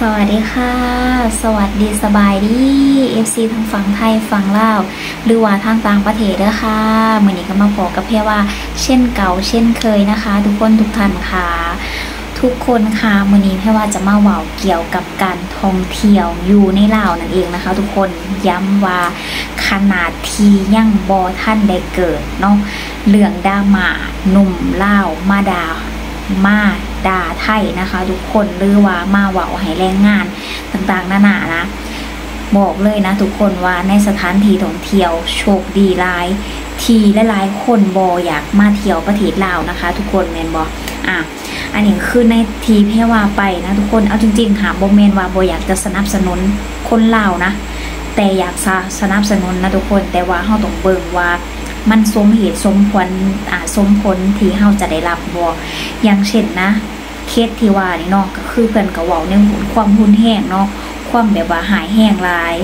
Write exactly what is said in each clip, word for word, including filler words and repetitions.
สวัสดีค่ะสวัสดีสบายดี เอฟ ซี ทั้งฝั่งไทยฝั่งลาวหรือว่าทางต่างประเทศด้วยค่ะเมื่อนี้ก็มาพบกับเพียว่าเช่นเก่าเช่นเคยนะคะ ทุกคนทุกท่านค่ะทุกคนค่ะมื่อนี้เพียว่าจะมาเว่าเกี่ยวกับการท่องเที่ยวอยู่ในลาวนั่นเองนะคะ ทุกคนย้ำว่าขนาดที่ยังบอท่านได้เกิดเนาะเรื่องดราม่าหนุ่มลาวมาดามาด่าไทยนะคะทุกคนหรือว่ามาเว่าให้แรงงานต่างๆนานานะบอกเลยนะทุกคนว่าในสถานที่ท่องเที่ยวโชคดีหลายทีและหลายคนบออยากมาเที่ยวประเทศลาวนะคะทุกคนแมนบออ่ะอันนี้คือในทีแพร่ว่าไปนะทุกคนเอาจริงๆค่ะโบเมนว่าโบอยากจะสนับสนุนคนลาวนะแต่อยากสนับสนุนนะทุกคนแต่ว่าเราต้องเบิ่งว่ามันสมเหตุสมผลอ่าสมผลที่เราจะได้รับบ่อย่างเช่นนะเคสที่ว่านี่เนาะก็คือเพิ่นก็เว้าในความหุนแห้งเนาะความแบบว่าหายแห้งหลาย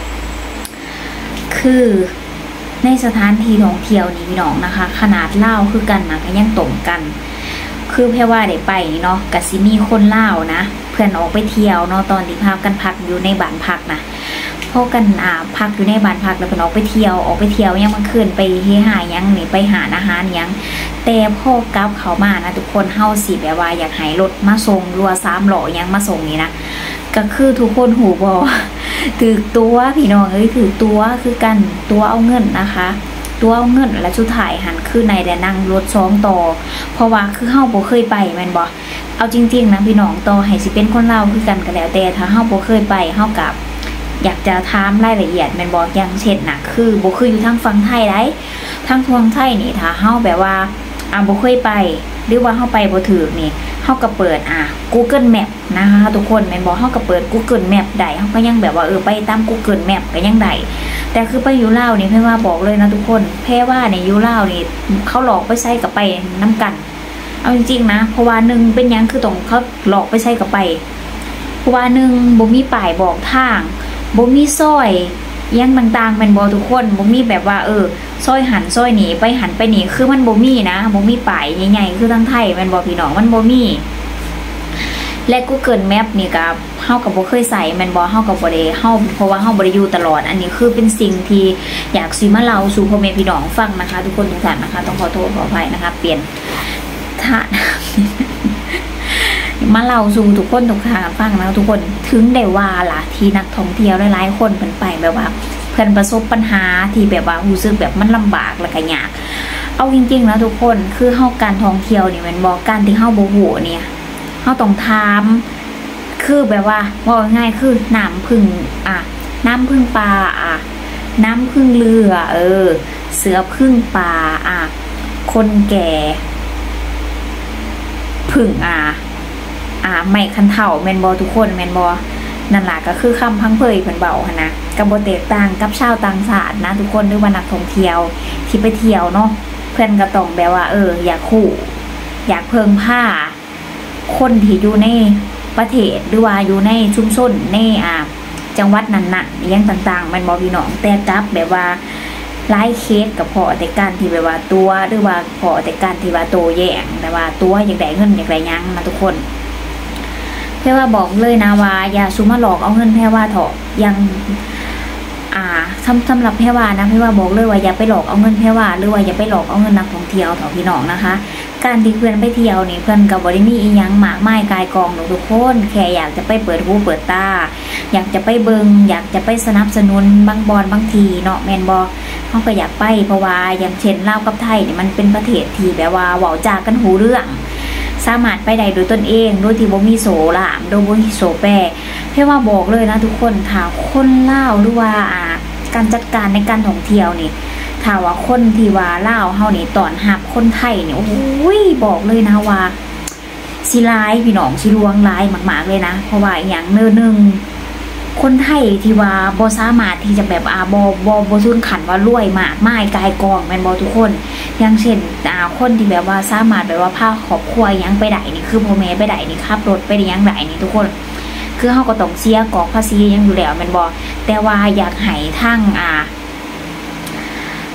คือในสถานที่ท่องเที่ยวนี่พี่น้องนะคะขนาดลาวคือกันนะก็ยังตรงกันคือแพรว่าได้ไปนี่เนาะก็สิมีคนลาวนะเพื่อนออกไปเที่ยวเนาะตอนที่พากันพักอยู่ในบ้านพักนะพอกันอ่าพักอยู่ในบ้านพักแล้วเพิ่นออกไปเที่ยวออกไปเที่ยวยังมันคืนไปเฮหายังนี่ไปหาอาหารยังแต่พ่อกลับเขามานะทุกคนเฮาสิแบบว่าอยากให้รถมาส่งรัวสามหล่อยังมาส่งนี่นะก็คือทุกคนหูบอถือตัวพี่น้องเอ้ยถือตัวคือกันตัวเอาเงินนะคะตัวเอาเงินและชุดถ่ายหันคือในแต่นั่งรถสองต่อเพราะว่าคือเฮาบ่เคยไปแม่นบ่เอาจริงๆนะพี่น้องต่อให้สิเป็นคนลาวคือกันก็แล้วแต่ถ้าเฮาบ่เคยไปเฮากับอยากจะถามรายละเอียดแม่นบ่อย่างเช่นน่ะคือบ่คืออยู่ทางฝั่งไทยได้ทางฝั่งไทยนี่ถ้าเฮาแบบว่าอ่าบ่เคยไปหรือว่าเฮาไปบ่ถูกนี่เฮาก็เปิดอ่ะ Google Map นะคะทุกคนแม่นบ่เฮาก็เปิด Google Map ได้เฮาก็ยังแบบว่าเออไปตาม Google Map ก็ยังได้แต่คือไปอยู่ลาวนี่เพิ่นว่าบอกเลยนะทุกคนแพ้ว่าในอยู่ลาวนี่เขาหลอกไปใส่กับไปนํกันเอาจริงๆนะเพราะว่านึงเป็นหยังคือต้องเขาหลอกไปใส่กับไปเพราะว่านึงบ่มีป้ายบอกทางบ่มีซอยยังต่างๆเป็นบ่ทุกคนบ่มีแบบว่าเออซอยหันซอยหนีไปหันไปหนีคือมันบ่มีนะบ่มีป้ายใหญ่ๆคือทางไทยแม่นบ่พี่น้องมันบ่มีและ Google Map นี่ก็เฮาก็บ่เคยใส่แม่นบ่เฮาก็บ่ได้เฮาเพราะว่าเฮาบ่ได้อยู่ตลอดอันนี้คือเป็นสิ่งที่อยากสิมาเล่าสู่พ่อแม่พี่น้องฟังนะคะทุกคนทุกท่านนะคะต้องขอโทษขออภัยนะคะเปลี่ยนท่ามาเล่าสู่ทุกคนทุกท่านฟังนะทุกคนถึงได้ว่าล่ะที่นักท่องเที่ยวหลายๆคนเพิ่นไปแบบว่าเพิ่นประสบปัญหาที่แบบว่ารู้สึกแบบมันลำบากแล้วก็ยากเอาจริงๆนะทุกคนคือเฮาการท่องเที่ยวนี่แม่นบ่การที่เฮาบ่ฮู้เนี่ยเฮาต้องถามคือแบบว่าว่าง่ายคือน้ำพึ่งอ่ะน้ำพึ่งปลาอ่ะน้ำพึ่งเรือเออเสือพึ่งปลาอ่ะคนแก่พึ่งอ่ะอ่าไม่คันเถ่าแมนบอทุกคนแมนบอนั่นแหละก็คือคำพังเพยเพิ่นเบาค่ะนะกับโบเตกต่างกับชาวต่างชาตินะทุกคนหรือว่านักท่องเที่ยวที่ไปเที่ยวเนาะเพื่อนก็ต้องแบบว่าเอออยากคู่อยากเพิ่งผ้าคนที่อยู่ในประเทศหรือว่าอยู่ในชุมชนในอ่าจังหวัดนั้นๆยังต่างๆแมนบอพี่น้องแต่กับแบบว่าไล่เคสกับพอแต่การที่แบบว่าตัวหรือว่าพอแต่การที่ว่าโตแย่งแต่ว่าตัวอยากได้เงินอยากได้ยังมาทุกคนแพรว่าบอกเลยนะว่าอย่าซุมาหลอกเอาเงินแพรว่าเถอะยังอ่าสำสำหรับแพรว่านะแพรว่าบอกเลยว่าอย่าไปหลอกเอาเงินแพรว่าหรือว่าอย่าไปหลอกเอาเงินนักท่องเที่ยวเถอะพี่น้องนะคะการที่เพื่อนไปเที่ยวนี่เพื่อนกับบริมีอีหยังมากมายกายกองทุกคนแค่อยากจะไปเปิดหูเปิดตาอยากจะไปเบิงอยากจะไปสนับสนุนบางบอลบางทีเนาะแมนบอเขาก็อยากไปเพราะว่าอย่างเช่นลาวกับไทยเนี่ยมันเป็นประเทศที่แบบว่าเว้าจากันหูเรื่องสามารถไปได้โดยตนเองโดยที่บ่มีโสลามโดยบ่มีโสแปรเพื่อว่าบอกเลยนะทุกคนถ้าคนลาวหรือว่าอ่าการจัดการในการท่องเที่ยวนี่ถ้าว่าคนที่ว่าลาวเฮานี่ตอนรับคนไทยนี่โอ้ยบอกเลยนะว่าสิร้ายพี่น้องสิลวงร้ายมากๆเลยนะเพราะว่าอย่างเนื้อนึงคนไทยที่ว่าบ่สามารถที่จะแบบอาบ่บ่บ่ซุนขันว่ารวยมากมายกายกองแม่นบ่ทุกคนอย่างเช่นอ่าคนที่แบบว่าสามารถแบบว่าพาครอบครัวยังไปได้นี่คือพ่อแม่ไปได้นี่ขับรถไปได้ยังได้นี่ทุกคนคือเฮาก็ต้องเสียกอกภาษียังอยู่แล้วแม่นบ่แต่ว่าอยากให้ทั้งอ่าท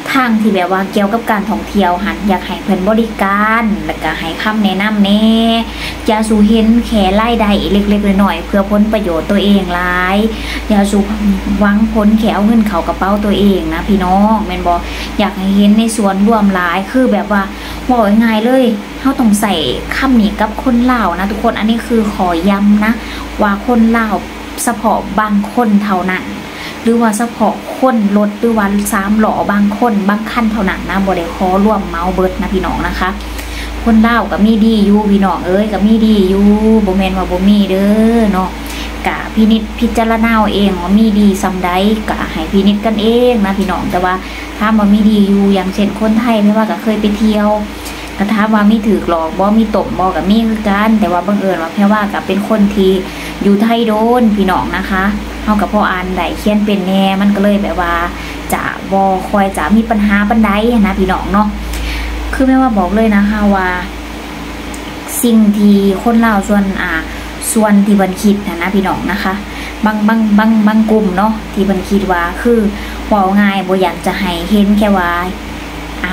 ทางที่แบบว่าเกี่ยวกับการท่องเที่ยวหันอยากให้เพิ่นบริการแล้วก็ให้คำแนะนำแน่อย่าสู่เห็นแค่รายได้เล็กๆน้อยๆเพื่อผลประโยชน์ตัวเองหลายอย่าสู่หวังผลแค่เอาเงินเข้ากระเป๋าตัวเองนะพี่น้องแม่นบ่อยากให้เห็นในส่วนรวมหลายคือแบบว่าบอกง่ายๆเลยเฮาต้องใส่คำนี้กับคนลาวนะทุกคนอันนี้คือขอย้ำนะว่าคนลาวเฉพาะบางคนเท่านั้นหรือว่าเฉพาะคนรถหรือว่าสามหล่อบางคนบางคันเท่านั้นนะบ่ได้ขอร่วมเมาเบิดนะพี่น้องนะคะคนลาวก็มีดีอยู่พี่น้องเอ้ยก็มีดีอยู่บ่แม่นว่าบ่มีเด้อเนาะกะพินิจพิจารณาเองว่ามีดีซำใดกะให้พินิจกันเองนะพี่น้องแต่ว่าถ้าบ่มีดีอยู่อย่างเช่นคนไทยไม่ว่าก็เคยไปเที่ยวก็ถามว่ามีถือหลอกบ่มีตบบ่ก็มีคือกันแต่ว่าบังเอิญว่าแค่ว่าก็เป็นคนที่อยู่ไทยโดนพี่น้องนะคะเฮากับพ่ออ่านได้เขียนเป็นแน่มันก็เลยแบบว่าจะบ่ค่อยจะมีปัญหาปานใดนะพี่น้องเนาะคือแม่ว่าบอกเลยนะคะว่าสิ่งที่คนลาวส่วนอ่าส่วนที่เพิ่นคิดนะนะพี่น้องนะคะบางบางบางบางกลุ่มเนาะที่เพิ่นคิดว่าคือเว้าง่ายบ่อยากจะให้เห็นแค่ว่าอ่า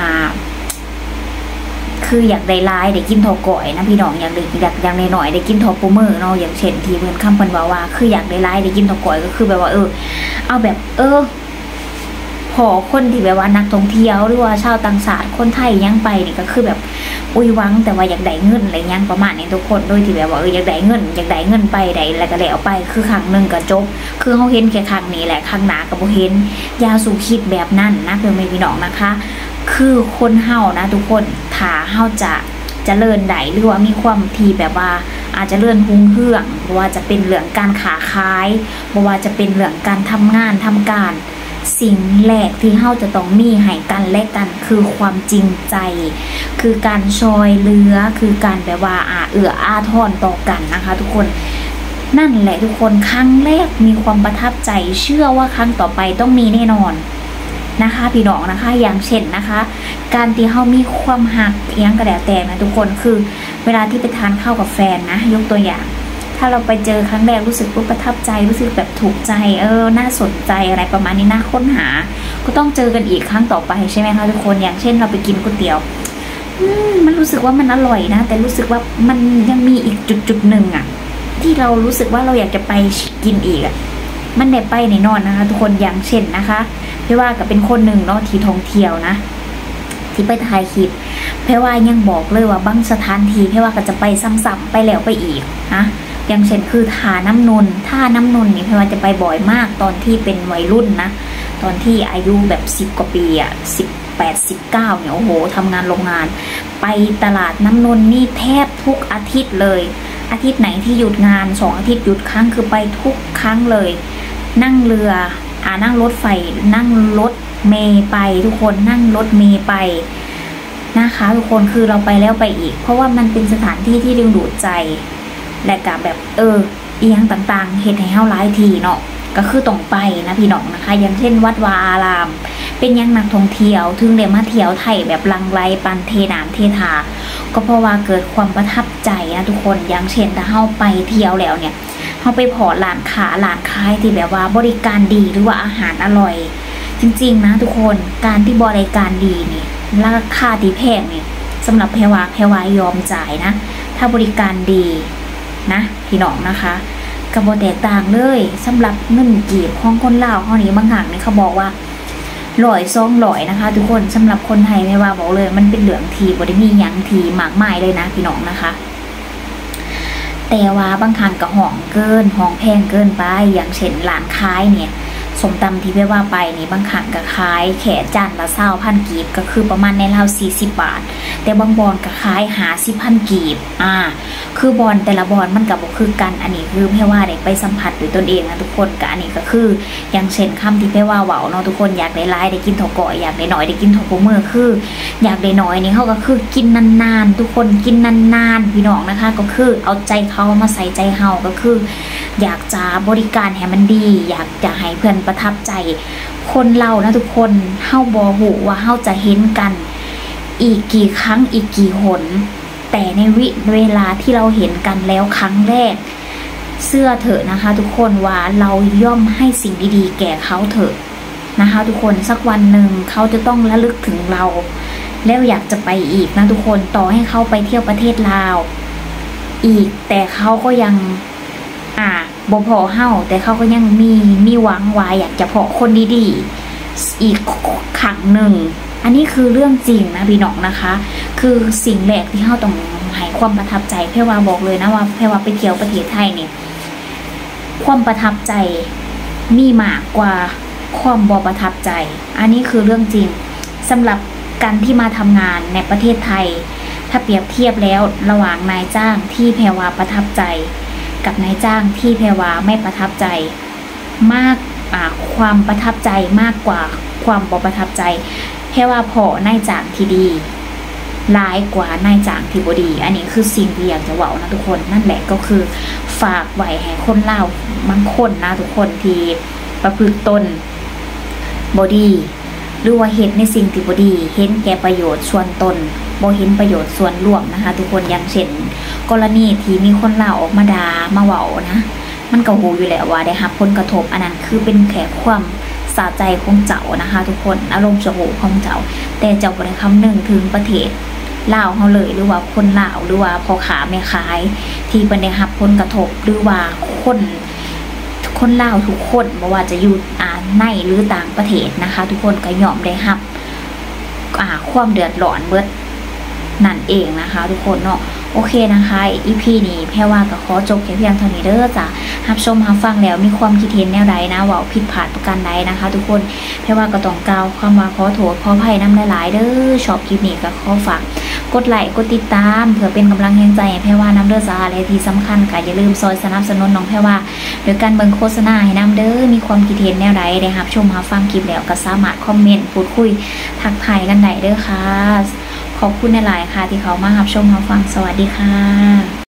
คืออยากได้ลายได้กินทอก่อยนะพี่น้องอยากได้อยากอย่างน้อยๆได้กินทอปูมือเนาะอย่างเช่นที่เพิ่นคำเพิ่นว่าว่าคืออยากได้ลายได้กินทอก่อยก็คือแบบว่าเออเอาแบบเออพอคนที่แบบว่านักท่องเที่ยวหรือว่าชาวต่างชาติคนไทยยังไปนี่ก็คือแบบอุ้ยวังแต่ว่าอยากได้เงินอะไรยังประมาณนี้ทุกคนโดยที่แบบว่าเอออยากได้เงินอยากได้เงินไปได้แล้วก็ได้เอาไปคือครั้งนึงก็จบคือเฮาเห็นแค่ครั้งนี้แหละครั้งหน้าก็บ่เห็นอย่าสู่คิดแบบนั้นนะเพื่อนแม่พี่น้องนะคะคือคนเฮานะทุกคนถ้าเฮาจะจะเจริญได้หรือว่ามีความที่แบบว่าอาจจะเลื่อนหุ่งเฮืองเพราะว่าจะเป็นเรื่องการค้าขายเพราะว่าจะเป็นเรื่องการทำงานทำการสิ่งแรกที่เฮาจะต้องมีให้กันและกันคือความจริงใจคือการช่วยเหลือคือการแบบว่าอาเอื้ออาทรต่อกันนะคะทุกคนนั่นแหละทุกคนครั้งแรกมีความประทับใจเชื่อว่าครั้งต่อไปต้องมีแน่นอนนะคะพี่น้องนะคะอย่างเช่นนะคะการที่เฮามีความหักเอียงกระแดดแตกนะทุกคนคือเวลาที่ไปทานข้าวกับแฟนนะยกตัวอย่างถ้าเราไปเจอครั้งแรกรู้สึกประทับใจรู้สึกแบบถูกใจเออน่าสนใจอะไรประมาณนี้น่าค้นหาก็ต้องเจอกันอีกครั้งต่อไปใช่ไหมคะทุกคนอย่างเช่นเราไปกินก๋วยเตี๋ยวมันรู้สึกว่ามันอร่อยนะแต่รู้สึกว่ามันยังมีอีกจุดจุดหนึ่งอ่ะที่เรารู้สึกว่าเราอยากจะไปกินอีกอ่ะมันได้ไปแน่นอนนะคะทุกคนอย่างเช่นนะคะพี่ว่าก็เป็นคนหนึ่งเนาะที่ท่องเที่ยวนะที่ไปถ่ายคลิปพี่ว่ายังบอกเลยว่าบางสถานที่พี่ว่าก็จะไปซ้ำๆไปแล้วไปอีกนะอย่างเช่นคือท่าน้ำนนท่าน้ำนนนี่พี่ว่าจะไปบ่อยมากตอนที่เป็นวัยรุ่นนะตอนที่อายุแบบสิบกว่าปีอ่ะสิบแปดสิบเก้าเนี่ยโอ้โหทำงานโรงงานไปตลาดน้ำนนนี่แทบทุกอาทิตย์เลยอาทิตย์ไหนที่หยุดงานสองอาทิตย์หยุดครั้งคือไปทุกครั้งเลยนั่งเรืออ่านั่งรถไฟนั่งรถเมย์ไปทุกคนนั่งรถเมย์ไปนะคะทุกคนคือเราไปแล้วไปอีกเพราะว่ามันเป็นสถานที่ที่ดึงดูดใจและกับแบบเออเอียงต่างๆเห็นให้เฮาหลายทีเนาะก็คือต้องไปนะพี่น้องนะคะอย่างเช่นวัดวาอารามเป็นยังนักท่องเที่ยวถึงได้มาเที่ยวไทยแบบลังไลปันเทน้ำเททาก็เพราะว่าเกิดความประทับใจนะทุกคนอย่างเช่นถ้าเฮาไปเที่ยวแล้วเนี่ยเฮาไปพอร้านค้าร้านขายที่แบบว่าบริการดีหรือว่าอาหารอร่อยจริงๆนะทุกคนการที่บริการดีนี่ราคาที่แพงนี่สำหรับแพรวาแพรวายอมจ่ายนะถ้าบริการดีนะพี่น้องนะคะกระโบแตกต่างเลยสำหรับเงินกีบของคนลาวเขานี้บางห่างเนี่ยเขาบอกว่าลอยซองลอยนะคะทุกคนสำหรับคนไทยไม่ว่าบอกเลยมันเป็นเหลืองทีบริมียังทีหมากไม้เลยนะพี่น้องนะคะแต่ว่าบางครั้งก็ห่องเกินห่องแพงเกินไปอย่างเช่นร้านค้ายเนี่ยสมตำที่เรียกว่าไปนี่บางครั้งก็ขายแขกจานละเศร้าพันกีบก็คือประมาณในราวสี่สิบบาทแต่บางบอนก็ขายหาสิบพันกีบอ่าคือบอนแต่ละบอนมันกับคือกันอันนี้คือแพ่ว่าได้ไปสัมผัสด้วยตนเองนะทุกคนกับอันนี้ก็คืออย่างเช่นคำที่แพ่ว่าเว้าเนาะทุกคนอยากได้หลายได้กินทอก่อยอยากได้น้อยได้กินทอโปมือคืออยากได้น้อยนี่เขาก็คือกินนานๆทุกคนกินนานๆพี่น้องนะคะก็คือเอาใจเขามาใส่ใจเฮาก็คืออยากจะบริการให้มันดีอยากจะให้เพื่อนประทับใจคนเรานะทุกคนเฮาบ่ฮู้ว่าเฮาจะเห็นกันอีกกี่ครั้งอีกกี่หนแต่ในวิเวลาที่เราเห็นกันแล้วครั้งแรกเสื้อเถอะนะคะทุกคนว่าเราย่อมให้สิ่งดีๆแก่เขาเถอะนะคะทุกคนสักวันหนึ่งเขาจะต้องระลึกถึงเราแล้วอยากจะไปอีกนะทุกคนต่อให้เขาไปเที่ยวประเทศลาวอีกแต่เขาก็ยังอ่าบ่พอเฮาแต่เขาก็ยังมีมีหวังว่าอยากจะพอคนดีๆอีกครั้งหนึ่งอันนี้คือเรื่องจริงนะพี่น้องนะคะคือสิ่งแรกที่เฮาต้องให้ความประทับใจแพรว่าบอกเลยนะว่าแพรว่าไปเที่ยวประเทศไทยเนี่ยความประทับใจมีมากกว่าความบ่ประทับใจอันนี้คือเรื่องจริงสำหรับการที่มาทำงานในประเทศไทยถ้าเปรียบเทียบแล้วระหว่างนายจ้างที่แพรว่าประทับใจกับนายจ้างที่แพรว่าไม่ประทับใจมากความประทับใจมากกว่าความบ่ประทับใจแพรว่าพอนายจ้างที่ดีร้ายกว่านายจ้างที่บ่ดีอันนี้คือสิ่งที่อยากจะเว้านะทุกคนนั่นแหละก็คือฝากไว้ให้คนลาวบางคนนะทุกคนที่ประพฤติตนบ่ดีหรือว่าเห็นในสิ่งที่บ่ดีเห็นแก่ประโยชน์ส่วนตนบ่เห็นประโยชน์ส่วนรวมนะคะทุกคนอย่างเช่นกรณีที่มีคนลาวออกมาด่ามาเว้านะมันก็หูอยู่แล้วว่าได้รับผลกระทบอันนั้นคือเป็นแค่ความสะใจของเจ้านะคะทุกคนอารมณ์โมโหของเจ้าแต่เจ้าบ่ได้คำนึงถึงประเทศลาวเฮาเลยหรือว่าคนลาวหรือว่าพ่อค้าแม่ขายที่เพิ่นได้รับผลกระทบหรือว่าคนคนลาวทุกคนบ่ว่าจะอยู่อ่าในหรือต่างประเทศนะคะทุกคนก็ยอมได้รับอ่าความเดือดร้อนเบิดนั่นเองนะคะทุกคนเนาะโอเคนะคะ อี พี นี้แพรว่าก็ขอจบแค่เพียงเท่านี้เด้อจ้ะรับชมรับฟังแล้วมีความคิดเห็นแนวใดนะว่าผิดพลาดประการใดนะคะทุกคนแพรว่าก็ต้องกล่าวคำว่าขอโทษขออภัยนำหลายๆเด้อชอบคลิปนี้ก็ขอฝากกดไลค์กดติดตามเพื่อเป็นกำลังแรงใจให้แพรว่านำเด้อจ้าและที่สำคัญก็อย่าลืมซอยสนับสนุนน้องแพรว่าโดยการเบิ่งโฆษณาให้นำเด้อมีความคิดเห็นแนวใดได้รับชมรับฟังคลิปแล้วก็สามารถคอมเมนต์พูดคุยทักทายกันได้เด้อค่ะขอบคุณหลายๆค่ะที่เขามารับชมรับฟังสวัสดีค่ะ